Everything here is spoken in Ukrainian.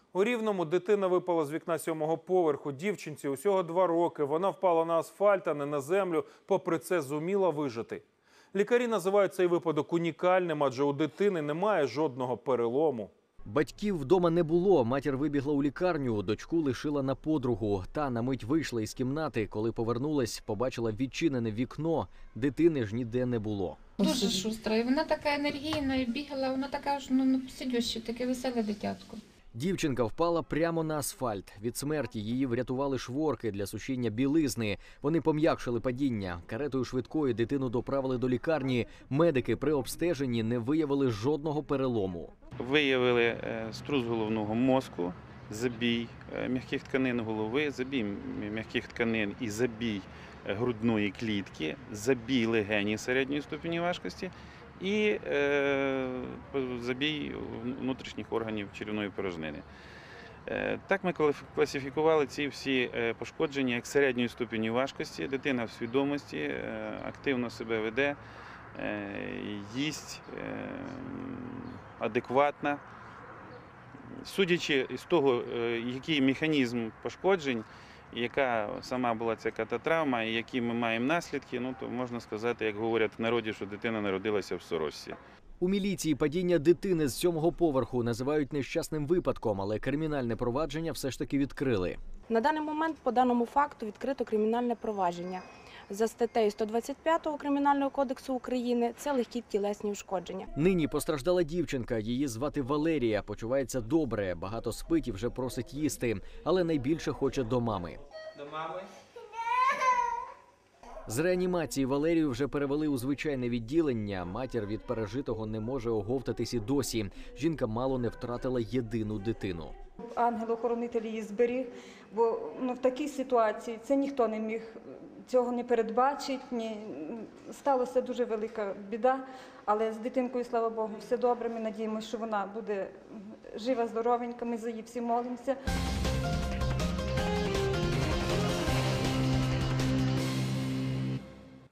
У Рівному дитина випала з вікна 7-го поверху. Дівчинці усього 2 роки. Вона впала на асфальт, а не на землю. Попри це зуміла вижити. Лікарі називають цей випадок унікальним, адже у дитини немає жодного перелому. Батьків вдома не було. Матір вибігла у лікарню, дочку лишила на подругу. Та на мить вийшла із кімнати. Коли повернулась, побачила відчинене вікно. Дитини ж ніде не було. Дуже шустра. І вона така енергійна, і бігала, вона така ж посидюща, таке веселе дитятко. Дівчинка впала прямо на асфальт. Від смерті її врятували шворки для сушіння білизни. Вони пом'якшили падіння. Каретою швидкої дитину доправили до лікарні. Медики при обстеженні не виявили жодного перелому. Виявили струс головного мозку, забій м'яких тканин голови, забій м'яких тканин і забій грудної клітки, забій легенів середньої ступені важкості і забій внутрішніх органів черевної порожнини. Так ми класифікували ці всі пошкодження як середньої ступені важкості. Дитина в свідомості, активно себе веде, їсть адекватна. Судячи з того, який механізм пошкоджень, яка сама була ця кататравма і які ми маємо наслідки, то можна сказати, як говорять в народі, що дитина народилася в сорочці. У міліції падіння дитини з 7-го поверху називають нещасним випадком, але кримінальне провадження все ж таки відкрили. На даний момент по даному факту відкрито кримінальне провадження. За статтею 125 Кримінального кодексу України це легкі тілесні ушкодження. Нині постраждала дівчинка, її звати Валерія, почувається добре, багато спить і вже просить їсти, але найбільше хоче до мами. До мами? З реанімації Валерію вже перевели у звичайне відділення. Матір від пережитого не може оговтатись і досі. Жінка мало не втратила єдину дитину. Ангел-охоронитель її зберіг, бо в такій ситуації це ніхто не міг цього не передбачити. Сталася дуже велика біда, але з дитинкою, слава Богу, все добре. Ми надіємося, що вона буде жива, здоровенька, ми за її всі молимося.